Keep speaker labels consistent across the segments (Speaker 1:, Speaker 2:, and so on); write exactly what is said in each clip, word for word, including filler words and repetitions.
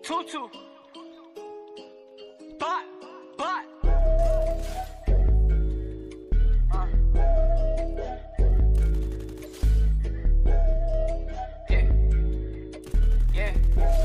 Speaker 1: Tutu. But, but. Uh. Yeah. Yeah.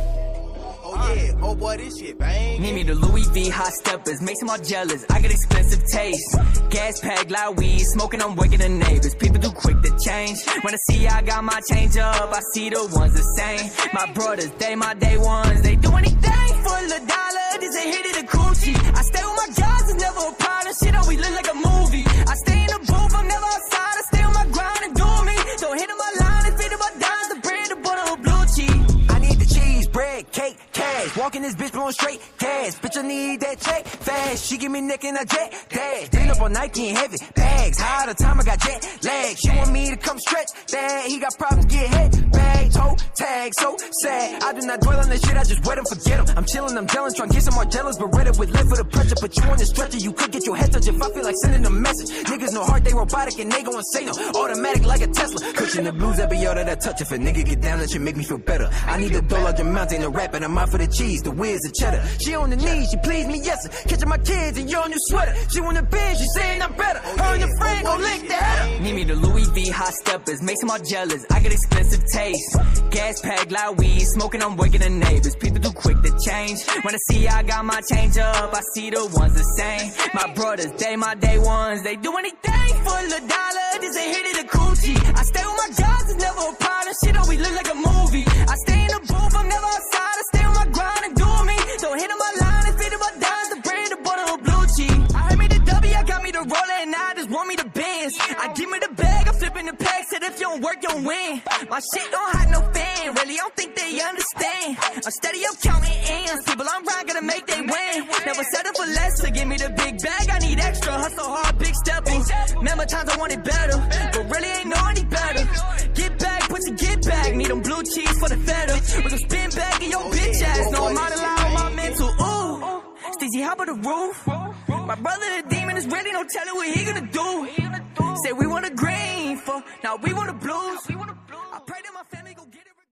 Speaker 2: Oh yeah, oh boy, this shit bang.
Speaker 3: Need me the Louis V hot steppers, makes them all jealous. I got expensive taste. Gas pack, loud weed, smoking, I'm waking the neighbors. People too quick to change. When I see I got my change up, I see the ones the same. My brothers, they my day ones. They do anything for a dollar. This a hit of the coochie. I stay with my guys, it's never a problem. Shit always look like a movie. I stay in the booth, I'm never outside. I stay on my grind and do me. Don't hit on my line and feed on my dimes. The bread, the butter, or blue cheese. I need the cheese, bread, cake, cash. Walking this bitch blowing straight cash. Bitch, I need that check fast. She give me neck and I jet dash. Been up on Nike and heavy bags. High the time I got jet lag. She want me to come stretch that. He got problems, get hit bag, toe tag, so sad. I do not dwell on that shit, I just wet him, forget him. I'm chilling, I'm jealous, trying to get some more jealous, but ready with lip for the pressure. But you on the stretcher, you could get your head touched if I feel like sending a message. Niggas no heart, they robotic and they gon' say no. Automatic like a Tesla. Cushion the blues, every yo that I touch. If a nigga get down, that should make me feel better. I need a dough like the mountain, a rap, and I'm out for the cheese, the whiz, the cheddar. She on the knees, she please me, yes sir. Catching my kids in your new sweater. She want a binge, she saying I'm better. Her and your friend gon' lick the header. Need me the Louis V hot steppers, makes them all jealous. I got expensive taste. Gas pack, loud weed, smoking, I'm waking the neighbors. People too quick to change. When I see I got my change up, I see the ones the same. My brothers, they my day ones. They do anything for a dollar. This a hit of the coochie. I stay with my guys, it's never a problem. Shit always look like a movie. I stay in the booth, I'm never outside. I stay on my grind and do me. Don't hit on my line and feed on my dimes. The bread, the butter, or blue cheese. I heard me the W, I got me the roller, and I just want me the Benz. I give me the bag, I'm flipping the pack. Said if you don't work, you don't win. My shit don't have no fan, really, I don't think they understand. I'm steady, I'm counting ends. People I'm right, gotta make they win. Never settle for less, so give me the big bag. I need extra, hustle hard, big steppers. Remember times I wanted better, but really ain't know any better. Get back, put your get back. Need them blue cheese for the feta. With a spin bag in your bitch ass. No, I'm out of line with my mental. Ooh, Steezy, hop on the roof. My brother the demon is ready, don't tell it what he gonna do. Say we want a green for, now we want a blues.